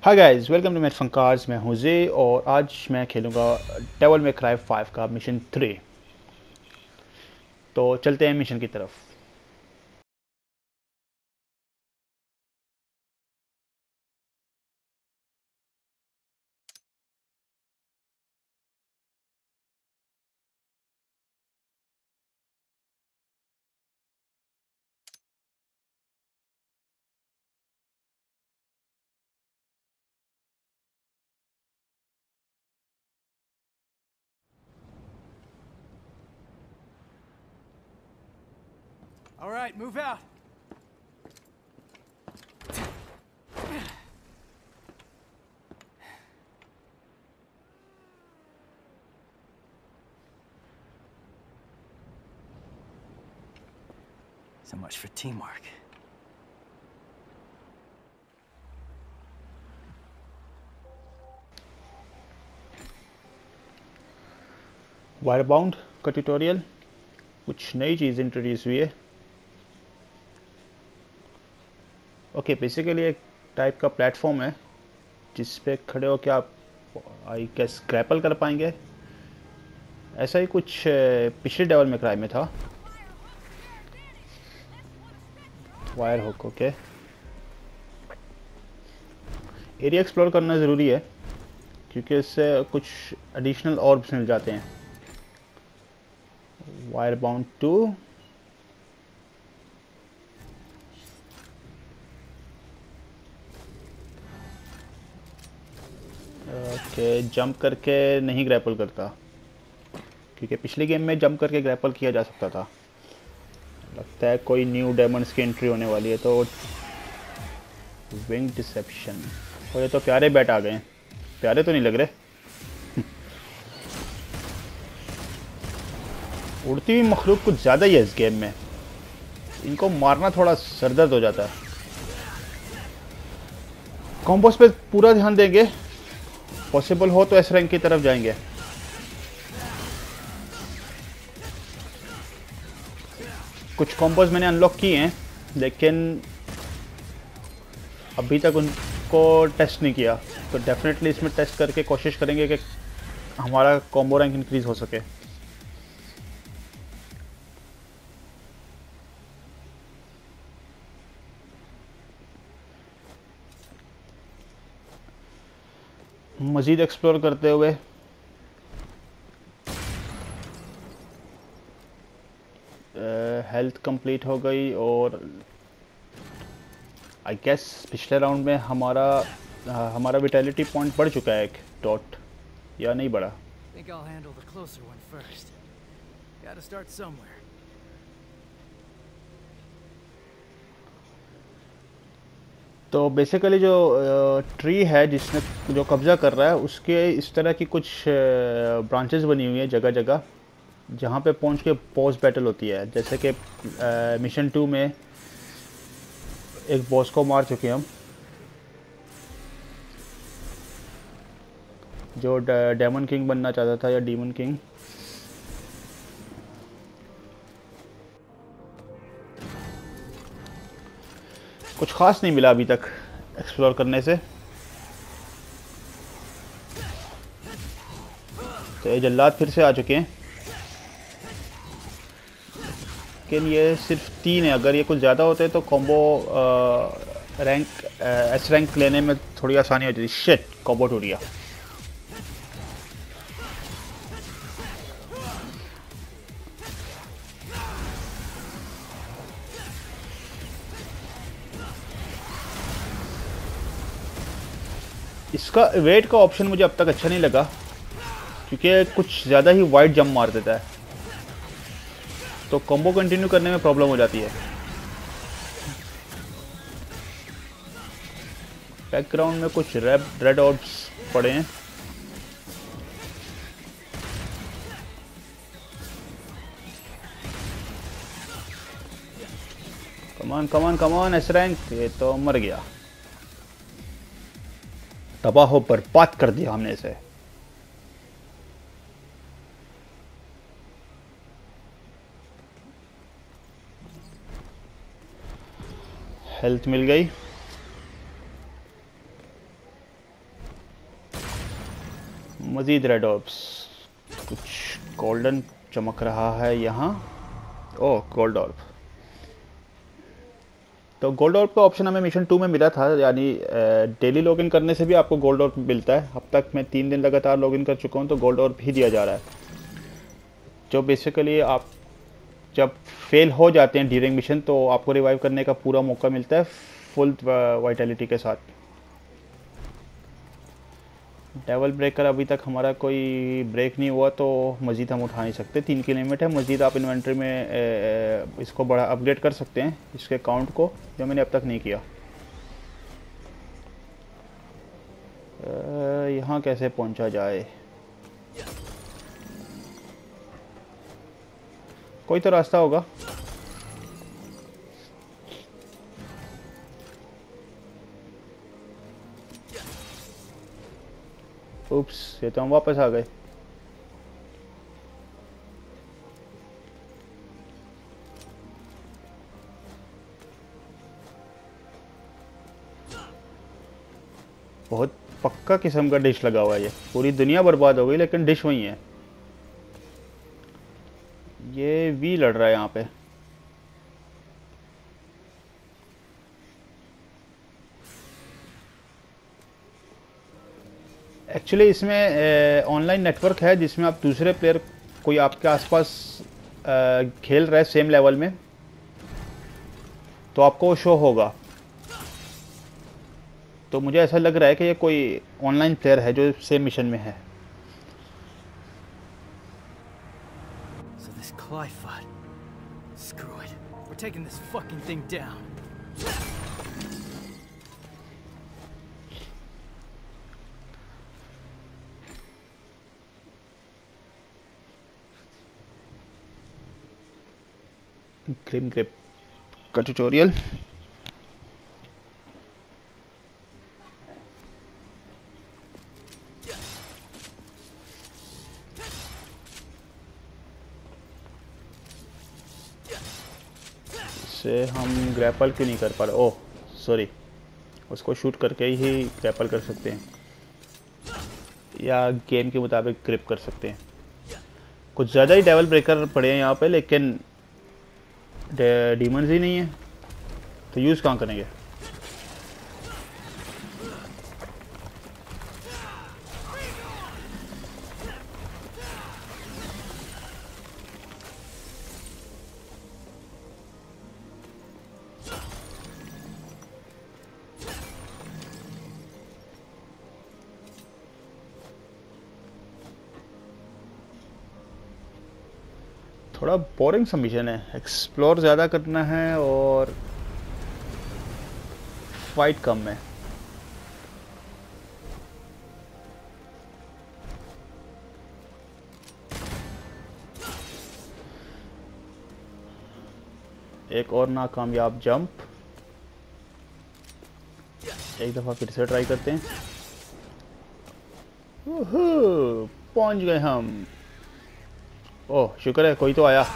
Hi guys, welcome to मेट फंकार्स। मैं हूं जे और आज मैं खेलूंगा डेविल मे क्राई 5 का मिशन 3। तो चलते हैं मिशन की तरफ। All right, move out. So much for teamwork. Wire bound का ट्यूटोरियल, कुछ नई चीज़ इंट्रोड्यूस हुई है। ओके, बेसिकली एक टाइप का प्लेटफॉर्म है जिस पे खड़े होकर आप आई गेस ग्रैपल कर पाएंगे। ऐसा ही कुछ पिछले डेविल मे क्राई में था। Wire hook, okay. Area explore करना ज़रूरी है क्योंकि इससे कुछ एडिशनल ऑर्ब्स मिल जाते हैं। Wire bound two, okay. Jump करके नहीं ग्रैपल करता क्योंकि पिछले गेम में जंप करके ग्रैपल किया जा सकता था। लगता है कोई न्यू डायमंड्स की एंट्री होने वाली है। तो विंग डिसेप्शन, और ये तो प्यारे बैट आ गए हैं। प्यारे तो नहीं लग रहे। उड़ती हुई मखलूक कुछ ज़्यादा ही है इस गेम में। इनको मारना थोड़ा सरदर्द हो जाता है। कॉम्बोस पे पूरा ध्यान देंगे, पॉसिबल हो तो एस रैंक की तरफ जाएंगे। कुछ कॉम्बोज मैंने अनलॉक किए हैं लेकिन अभी तक उनको टेस्ट नहीं किया। तो डेफिनेटली इसमें टेस्ट करके कोशिश करेंगे कि हमारा कॉम्बो रैंक इंक्रीज हो सके। मज़ीद एक्सप्लोर करते हुए हेल्थ कंप्लीट हो गई और आई गेस पिछले राउंड में हमारा विटेलिटी पॉइंट बढ़ चुका है एक डॉट, या नहीं बढ़ा। Think I'll handle the closer one first. Gotta start somewhere. तो बेसिकली जो ट्री है जिसने जो कब्ज़ा कर रहा है उसके इस तरह की कुछ ब्रांचेस बनी हुई हैं जगह जगह, जहाँ पे पहुँच के बॉस बैटल होती है। जैसे कि मिशन 2 में एक बॉस को मार चुके हम, जो डेमन किंग बनना चाहता था, या डीमन किंग। कुछ खास नहीं मिला अभी तक एक्सप्लोर करने से। तो ये जल्लाद फिर से आ चुके हैं लेकिन ये सिर्फ 3 है। अगर ये कुछ ज़्यादा होते तो कॉम्बो रैंक एस रैंक लेने में थोड़ी आसानी हो जाती। शिट, कॉम्बो टूट गया। इसका वेट का ऑप्शन मुझे अब तक अच्छा नहीं लगा क्योंकि कुछ ज़्यादा ही वाइड जंप मार देता है, तो कॉम्बो कंटिन्यू करने में प्रॉब्लम हो जाती है। बैकग्राउंड में कुछ रेड ऑर्ब्स पड़े हैं। Come on come on come on S rank. ये तो मर गया, तबाह हो बर्बाद कर दिया हमने इसे। हेल्थ मिल गई। मज़ीद रेड ऑर्ब्स, कुछ गोल्डन चमक रहा है यहाँ। Oh gold orb. तो गोल्ड ऑर्ब का ऑप्शन हमें मिशन 2 में मिला था, यानी डेली लॉगिन करने से भी आपको गोल्ड ऑर्ब मिलता है। अब तक मैं 3 दिन लगातार लॉगिन कर चुका हूँ तो गोल्ड ऑर्ब ही दिया जा रहा है, जो बेसिकली आप जब फेल हो जाते हैं ड्यूरिंग मिशन तो आपको रिवाइव करने का पूरा मौका मिलता है फुल वाइटैलिटी के साथ। डेवल ब्रेकर अभी तक हमारा कोई ब्रेक नहीं हुआ तो मज़ीद हम उठा नहीं सकते। 3 की लिमिट है। मज़ीद आप इन्वेंट्री में इसको बड़ा अपग्रेड कर सकते हैं, इसके काउंट को, जो मैंने अब तक नहीं किया। यहाँ कैसे पहुँचा जाए? कोई तो रास्ता होगा। उप्स, ये तो हम वापस आ गए। बहुत पक्का किस्म का डिश लगा हुआ है। ये पूरी दुनिया बर्बाद हो गई लेकिन डिश वही है। ये वी लड़ रहा है यहाँ पे। एक्चुअली इसमें ऑनलाइन नेटवर्क है जिसमें आप दूसरे प्लेयर कोई आपके आसपास खेल रहा है सेम लेवल में तो आपको शो होगा। तो मुझे ऐसा लग रहा है कि ये कोई ऑनलाइन प्लेयर है जो सेम मिशन में है। So this Clyfod. Screw it. We're taking this fucking thing down. Grim grip का ट्यूटोरियल। से हम ग्रैपल क्यों नहीं कर पा रहे? ओह सॉरी, उसको शूट करके ही ग्रैपल कर सकते हैं या गेम के मुताबिक ग्रिप कर सकते हैं। कुछ ज़्यादा ही डेवल ब्रेकर पड़े हैं यहाँ पे, लेकिन डीमंस ही नहीं है तो यूज़ कहाँ करेंगे? थोड़ा बोरिंग सा मिशन है। एक्सप्लोर ज़्यादा करना है और फाइट कम है। एक और नाकामयाब जंप। एक दफ़ा फिर से ट्राई करते हैं। पहुंच गए हम। ओह शुक्र है कोई तो आया।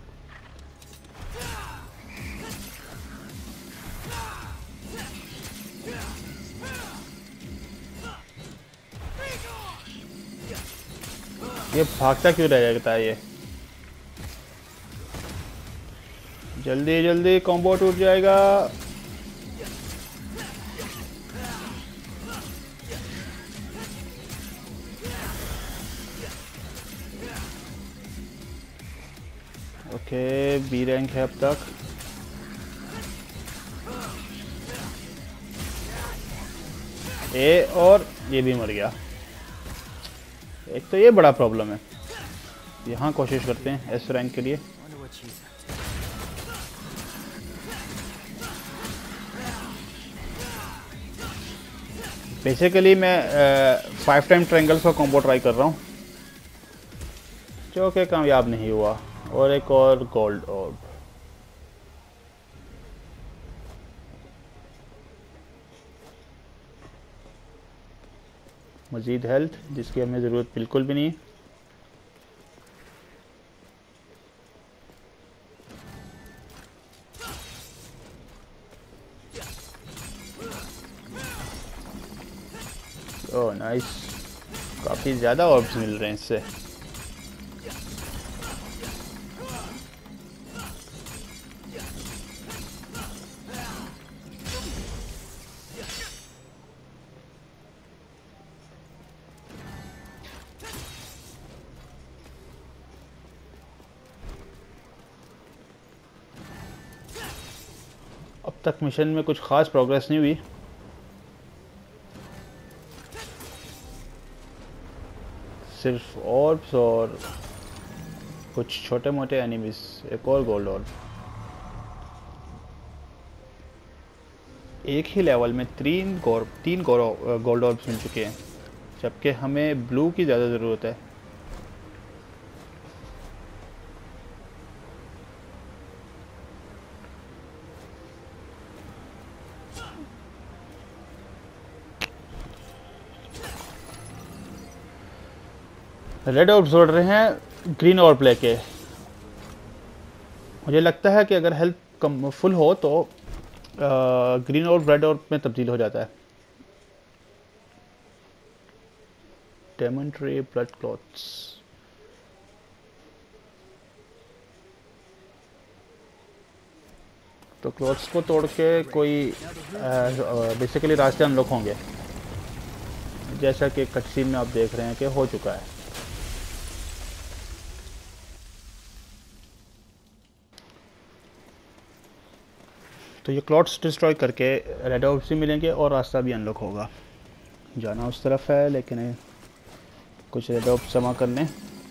ये भागता क्यों रह जाता है? ये जल्दी जल्दी कॉम्बो टूट जाएगा। ओके बी रैंक है अब तक। ए और ये भी मर गया। एक तो ये बड़ा प्रॉब्लम है। यहाँ कोशिश करते हैं एस रैंक के लिए। Wonder what she's up to. Basically मैं 5 टाइम ट्रायंगल्स का कॉम्बो ट्राई कर रहा हूँ जो कि कामयाब नहीं हुआ। और एक और गोल्ड ऑर्ब। मज़ीद हेल्थ जिसकी हमें ज़रूरत बिल्कुल भी नहीं। ओह नाइस, काफ़ी ज़्यादा ऑर्ब्स मिल रहे हैं इससे। अब तक मिशन में कुछ खास प्रोग्रेस नहीं हुई। सिर्फ ऑर्ब्स और कुछ छोटे मोटे एनिमीज। एक और गोल्ड ऑर्ब। एक ही लेवल में तीन गोल्ड ऑर्ब्स मिल चुके हैं, जबकि हमें ब्लू की ज़्यादा ज़रूरत है। रेड ऑर्ब्स जोड़ रहे हैं ग्रीन ऑर्ब लेके। मुझे लगता है कि अगर हेल्थ कम फुल हो तो ग्रीन ऑर्ब रेड ऑर्ब में तब्दील हो जाता है। Diamond tree, blood cloths. तो क्लॉथ्स को तोड़ के कोई बेसिकली रास्ते अनलॉक होंगे, जैसा कि कटसीन में आप देख रहे हैं कि हो चुका है। तो ये क्लॉथ्स डिस्ट्रॉय करके रेड ऑर्ब्स भी मिलेंगे और रास्ता भी अनलॉक होगा। जाना उस तरफ है, लेकिन कुछ रेड ऑर्ब्स जमा करने।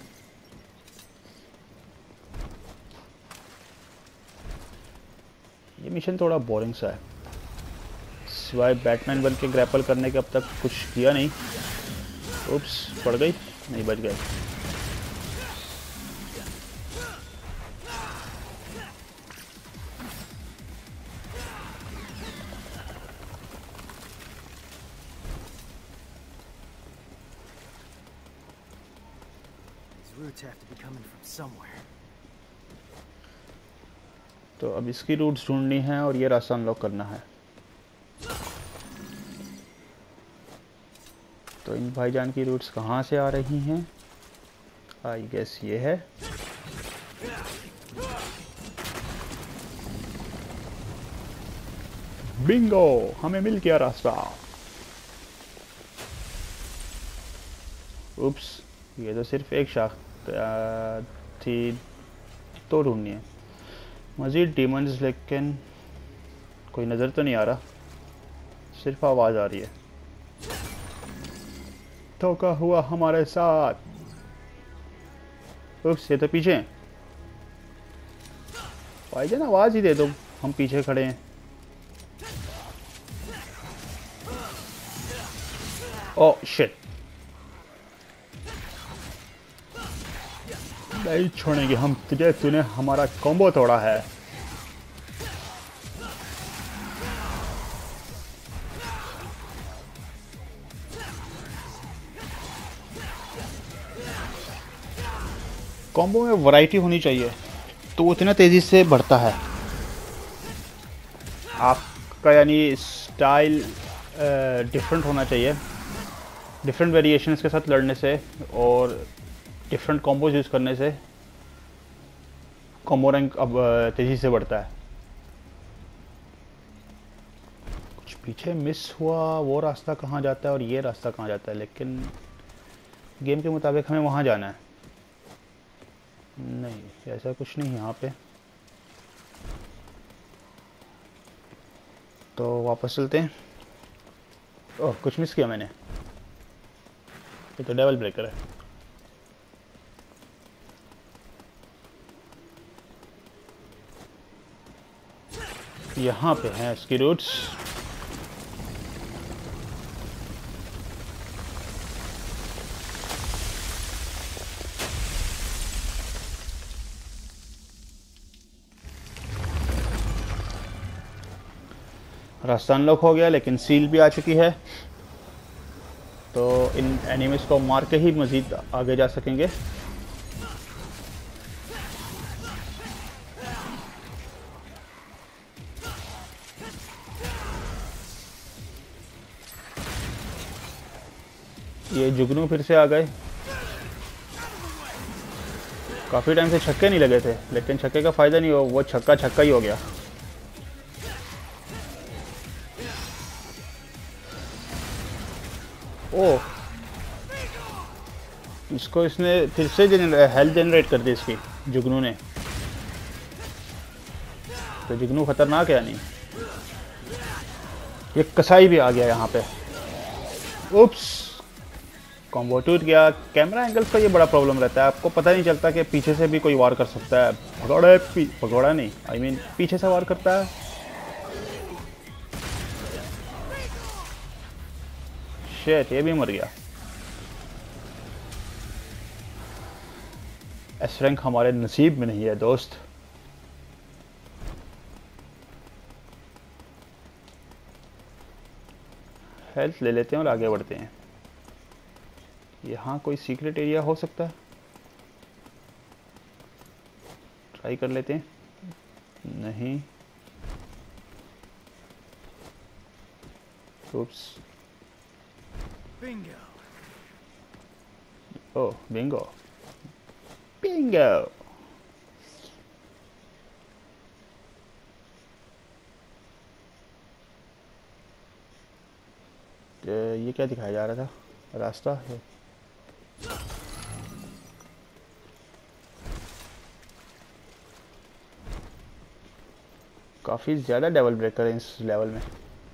ये मिशन थोड़ा बोरिंग सा है, सिवाय बैटमैन बन के ग्रैपल करने के अब तक कुछ किया नहीं। उप्स, पड़ गई, नहीं बच गए। Roots have to be coming from somewhere. तो अब इसकी रूट्स ढूंढनी है और ये रास्ता अनलॉक करना है। तो इन भाईजान की रूट्स कहाँ से आ रही हैं? आई गेस ये है। बिंगो, हमें मिल गया रास्ता। उप्स, ये तो सिर्फ एक शाख थी, तो ढूंढनी है मजीद डीमंस, लेकिन कोई नज़र तो नहीं आ रहा, सिर्फ आवाज़ आ रही है। धोखा हुआ हमारे साथ। उप्स, ये तो पीछे हैं। भाईजान आवाज़ ही दे दो, हम पीछे खड़े हैं। ओह शिट, नहीं छोड़ेंगे हम तुझे, तूने हमारा कॉम्बो तोड़ा है। कॉम्बो में वैरायटी होनी चाहिए, तो वो इतना तेज़ी से बढ़ता है। आपका यानी स्टाइल डिफरेंट होना चाहिए, डिफरेंट वेरिएशंस के साथ लड़ने से और डिफरेंट कॉम्बोज यूज़ करने से कॉम्बो रैंक अब तेज़ी से बढ़ता है। कुछ पीछे मिस हुआ, वो रास्ता कहाँ जाता है और ये रास्ता कहाँ जाता है, लेकिन गेम के मुताबिक हमें वहाँ जाना है। नहीं, ऐसा कुछ नहीं यहाँ पे। तो वापस चलते हैं। ओह, कुछ मिस किया मैंने। ये तो डेवल ब्रेकर है। यहाँ पे हैं इसकी रूट्स। रास्ता अनलॉक हो गया, लेकिन सील भी आ चुकी है, तो इन एनिमीज को मार के ही मज़ीद आगे जा सकेंगे। ये जुगनू फिर से आ गए। काफ़ी टाइम से छक्के नहीं लगे थे, लेकिन छक्के का फ़ायदा नहीं हो, वो छक्का छक्का ही हो गया। ओह, इसको इसने फिर से हेल्थ जनरेट कर दी इसकी, जुगनू ने। तो जुगनू खतरनाक है नहीं। ये कसाई भी आ गया यहाँ पे। उप्स, कॉम्बो टूट गया। कैमरा एंगल्स का ये बड़ा प्रॉब्लम रहता है, आपको पता नहीं चलता कि पीछे से भी कोई वार कर सकता है। भगौड़ा भगौड़ा नहीं, आई मीन पीछे से वार करता है। शेट, ये भी मर गया। एस रैंक हमारे नसीब में नहीं है दोस्त। हेल्थ ले लेते हैं और आगे बढ़ते हैं। यहाँ कोई सीक्रेट एरिया हो सकता है, ट्राई कर लेते हैं। नहीं, oops, Bingo. oh bingo, bingo। ये क्या दिखाया जा रहा था, रास्ता है। काफ़ी ज़्यादा डेवल ब्रेकर है इस लेवल में।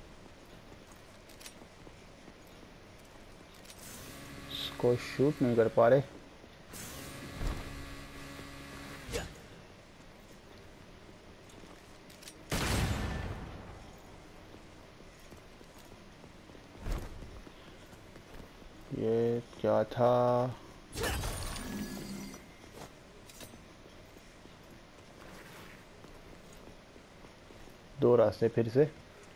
इसको शूट नहीं कर पा रहे। ये क्या था? दो रास्ते फिर से।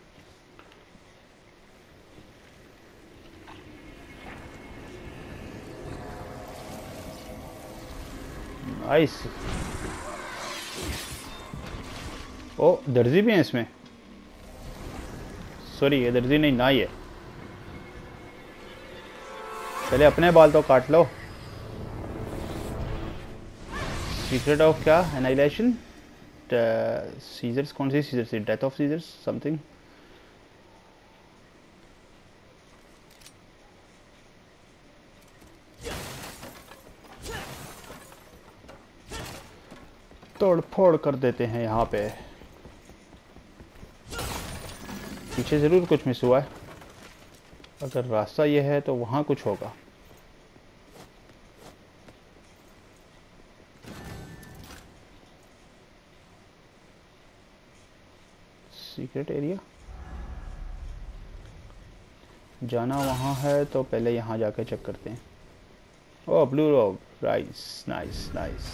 नाइस। ओ, दर्जी भी है इसमें। सॉरी, ये दर्जी नहीं, नाई है। पहले अपने बाल तो काट लो। सीक्रेट ऑफ क्या? Annihilation, scissors. कौन सी scissors? Death of scissors something. तोड़ फोड़ कर देते हैं यहाँ पे। पीछे जरूर कुछ मिस हुआ है। अगर रास्ता ये है तो वहाँ कुछ होगा। सीक्रेट एरिया जाना वहाँ है, तो पहले यहाँ जाकर चेक करते हैं। Oh, blue robe, rice, nice nice.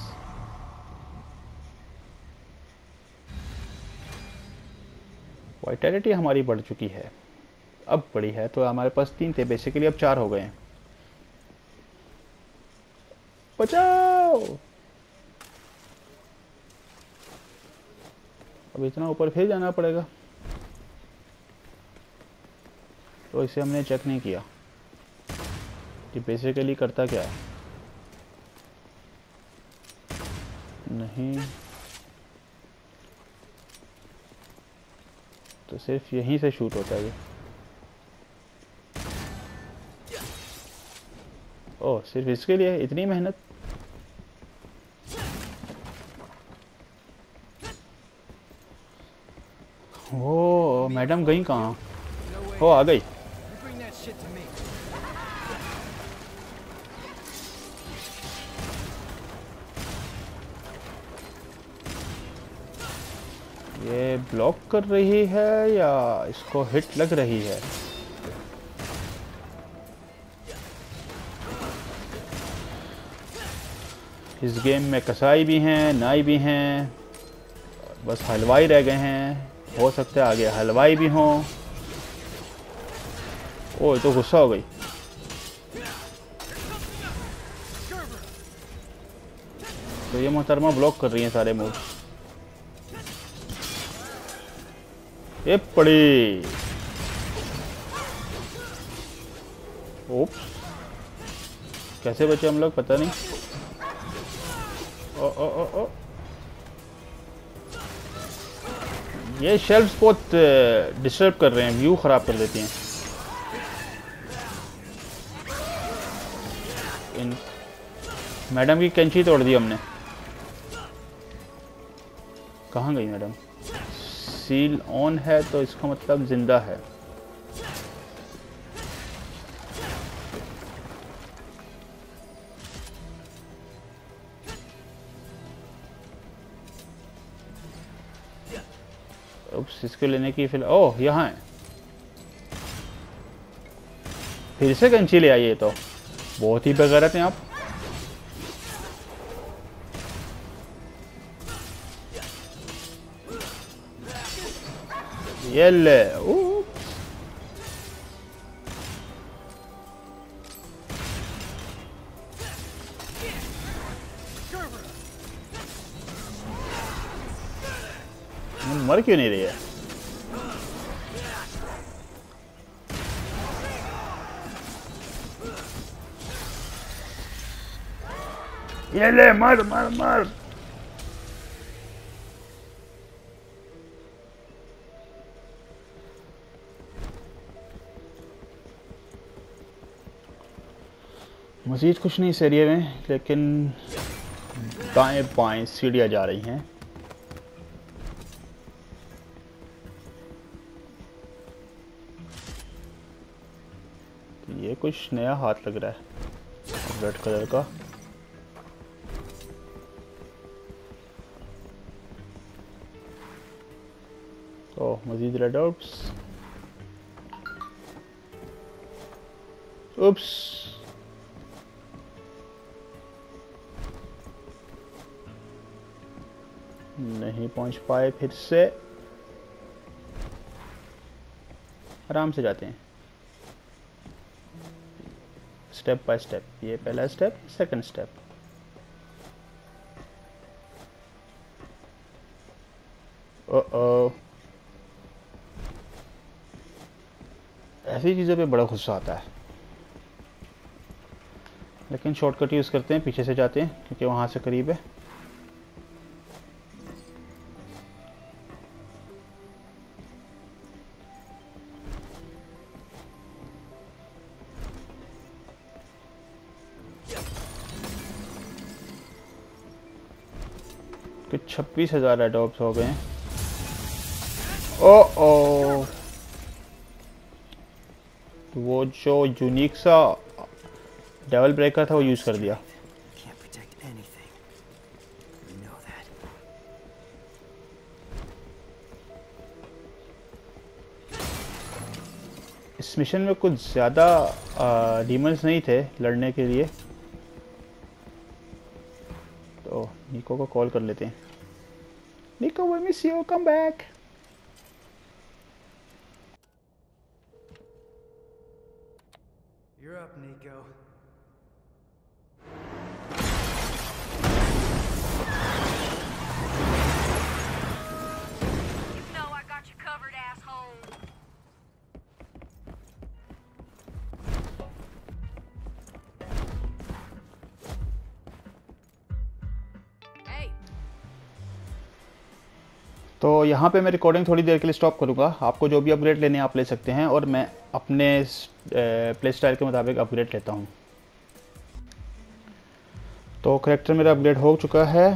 Vitality हमारी बढ़ चुकी है, अब बढ़ी है। तो हमारे पास 3 थे बेसिकली, अब 4 हो गए हैं। बचाओ! अब इतना ऊपर फिर जाना पड़ेगा। तो इसे हमने चेक नहीं किया कि बेसिकली करता क्या है। नहीं, तो सिर्फ यहीं से शूट होता है ये। ओह, सिर्फ इसके लिए इतनी मेहनत। ओ, मैडम गई कहाँ? ओ, आ गई। You bring that shit to me. ये ब्लॉक कर रही है या इसको हिट लग रही है? इस गेम में कसाई भी हैं, नाई भी हैं, बस हलवाई रह गए हैं। हो सकता है आगे हलवाई भी हों। ओह, तो गुस्सा हो गई। तो ये मोहतरमा ब्लॉक कर रही हैं सारे मूव। ये पड़ी। ओप्स, कैसे बचे हम लोग पता नहीं। ओ ओ ओ ओ ये शेल्फ्स बहुत डिस्टर्ब कर रहे हैं, व्यू ख़राब कर देती हैं। इन मैडम की कैंची तोड़ दी हमने। कहाँ गई मैडम? सील ऑन है तो इसका मतलब जिंदा है। उप्स, इसको लेने की फिर ओह यहाँ है। फिर से कैंची ले आइए, तो बहुत ही बेगैरत हैं आप। ये ले मर क्यों नहीं रही है? ये ले मर मर मर। मजीद कुछ नहीं इस एरिया में, लेकिन दाएं बाएं सीढ़ियाँ जा रही हैं। ये कुछ नया हाथ लग रहा है रेड कलर का। तो मजीद रेड ऑर्ब्स। उप्स, नहीं पहुंच पाए। फिर से आराम से जाते हैं, स्टेप बाय स्टेप। ये पहला स्टेप, सेकंड स्टेप। ओ ऐसी चीज़ों पे बड़ा गुस्सा आता है, लेकिन शॉर्टकट यूज़ करते हैं, पीछे से जाते हैं क्योंकि वहाँ से करीब है। कुछ 26,000 एडॉप्ट हो गए हैं। ओ वो जो यूनिक सा डेवल ब्रेकर था वो यूज कर दिया। इस मिशन में कुछ ज़्यादा डीमंस नहीं थे लड़ने के लिए, तो निको को कॉल कर लेते हैं। Nico, we miss you, come back. You're up, Nico. You know I got you covered, asshole. Hey. तो यहाँ पे मैं रिकॉर्डिंग थोड़ी देर के लिए स्टॉप करूँगा। आपको जो भी अपग्रेड लेने आप ले सकते हैं, और मैं अपने प्ले स्टाइल के मुताबिक अपग्रेड लेता हूँ। तो करैक्टर मेरा अपग्रेड हो चुका है।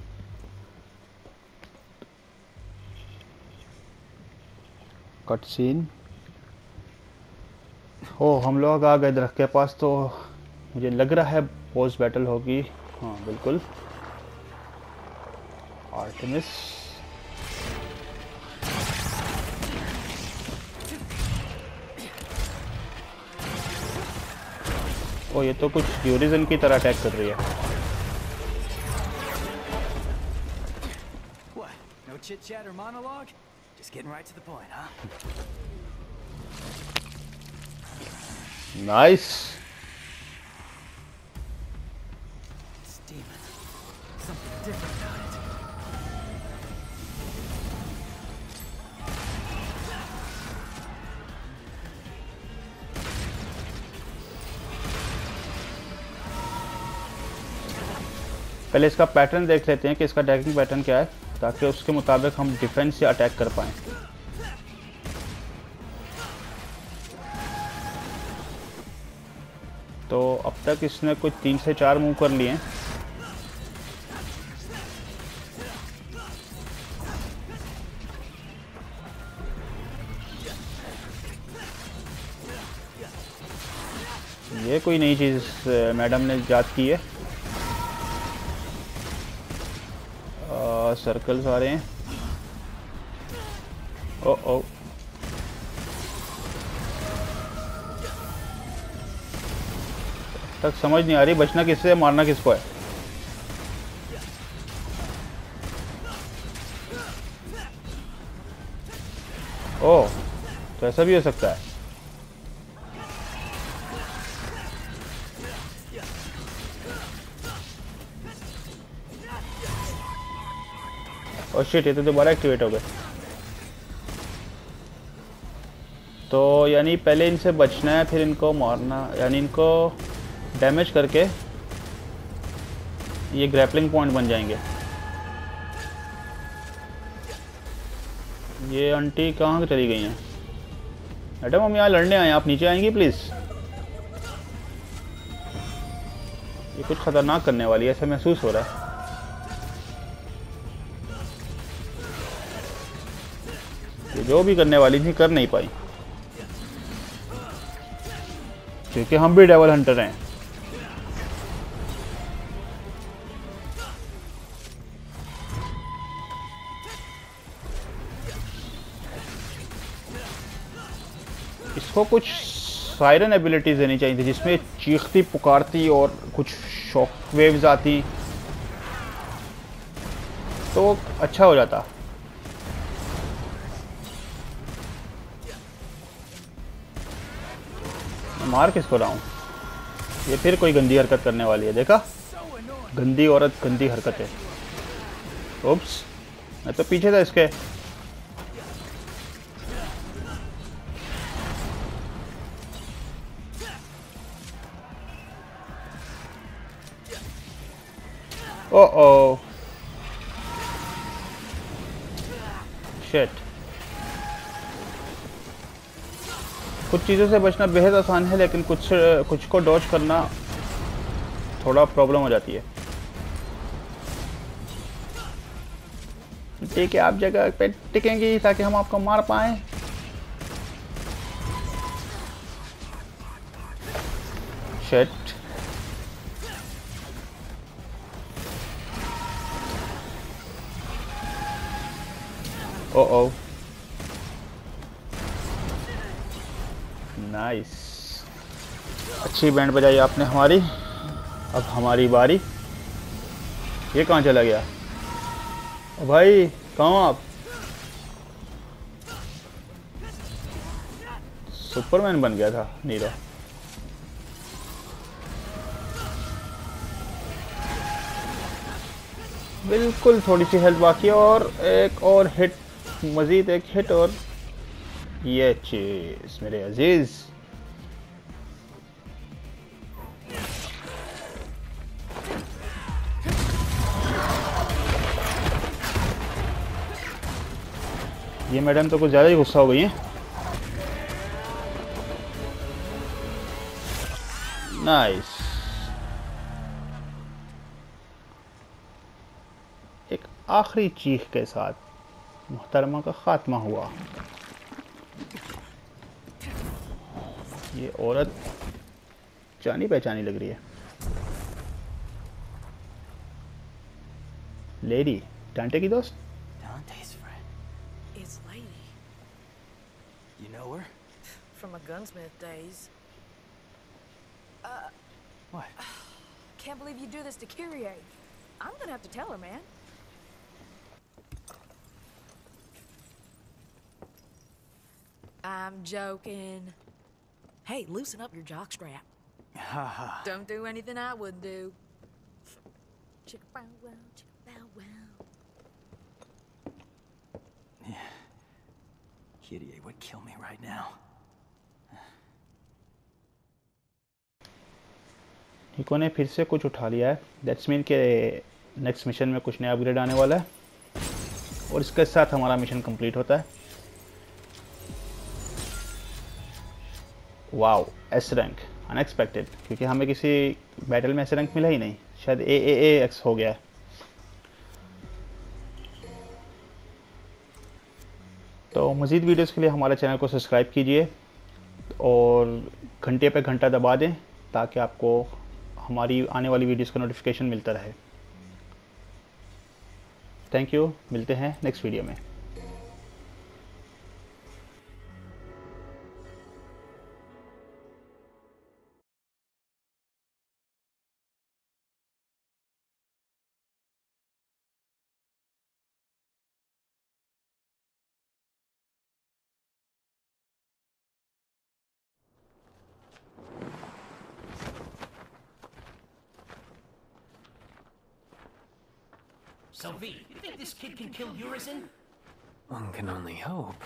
Cut scene. हो, हम लोग आ गए दरख्त के पास, तो मुझे लग रहा है बॉस बैटल होगी। हाँ बिल्कुल, आर्टेमिस। ओ, ये तो कुछ ड्यूरिजन की तरह अटैक कर रही है। What? No chit chat or monologue? Just getting right to the point, huh? Nice. This demon. Something different about it. पहले इसका पैटर्न देख लेते हैं कि इसका अटैकिंग पैटर्न क्या है, ताकि उसके मुताबिक हम डिफेंस या अटैक कर पाएँ। तो अब तक इसने कुछ 3 से 4 मूव कर लिए हैं। ये कोई नई चीज़ मैडम ने इजाद की है। सर्कल्स आ रहे हैं। ओ ओ तक समझ नहीं आ रही बचना किससे है, मारना किसको है। ओह, तो ऐसा भी हो सकता है। और शिट, ये तो दोबारा एक्टिवेट हो गए। तो यानी पहले इनसे बचना है, फिर इनको मारना, यानी इनको डैमेज करके ये ग्रैपलिंग पॉइंट बन जाएंगे। ये आंटी कहाँ चली गई हैं? मैडम, हम यहाँ लड़ने आए हैं, आप नीचे आएंगी प्लीज़। ये कुछ खतरनाक करने वाली है, ऐसा महसूस हो रहा है। ये जो भी करने वाली थी कर नहीं पाई, क्योंकि हम भी डेवल हंटर हैं। इसको कुछ सायरन एबिलिटीज देनी चाहिए थी, जिसमें चीखती पुकारती और कुछ शॉक वेव्स आती, तो अच्छा हो जाता। मार किसको रहा हूँ? ये फिर कोई गंदी हरकत करने वाली है, देखा? गंदी औरत, गंदी हरकतें। ओप्स, मैं तो पीछे था इसके। Oh oh shit. कुछ चीज़ों से बचना बेहद आसान है, लेकिन कुछ को डॉज करना थोड़ा प्रॉब्लम हो जाती है। ठीक है, आप जगह पे टिकेंगी ताकि हम आपको मार पाएं। शिट। ओ ओ नाइस, अच्छी बैंड बजाई आपने हमारी। अब हमारी बारी। ये कहाँ चला गया? ओ भाई, कहाँ हो आप? सुपरमैन बन गया था नीरो। बिल्कुल थोड़ी सी हेल्थ बाकी है, और एक और हिट, मजीद एक हिट, और ये चीज मेरे अजीज। ये मैडम तो कुछ ज़्यादा ही गुस्सा हो गई हैं। नाइस, एक आखिरी चीख के साथ मुहतरमा का खात्मा हुआ। ये औरत जानी पहचानी लग रही है। लेडी, डांटे की दोस्त। Dante's friend. It's Lady You know her? from my gunsmith days. What? Can't believe you do this to Kyrie. I'm gonna have to tell her, man. I'm joking. Hey, loosen up your jockstrap. Haha. Don't do anything I wouldn't do. Chicka bow wow, chicka bow wow. Yeah. Kyrie would kill me right now. निको ने फिर से कुछ उठा लिया है। That's mean के next mission में कुछ नया अपग्रेड आने वाला है और इसके साथ हमारा मिशन कंप्लीट होता है। वाओ, एस रैंक, अनएक्सपेक्टेड, क्योंकि हमें किसी बैटल में एस रैंक मिला ही नहीं, शायद एक्स हो गया है। तो मज़ीद वीडियोस के लिए हमारे चैनल को सब्सक्राइब कीजिए और घंटे पे घंटा दबा दें ताकि आपको हमारी आने वाली वीडियोस का नोटिफिकेशन मिलता रहे। थैंक यू, मिलते हैं नेक्स्ट वीडियो में। So V, you think this kid can kill Urizen? One can only hope.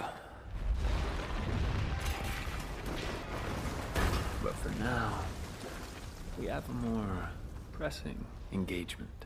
But for now, we have a more pressing engagement.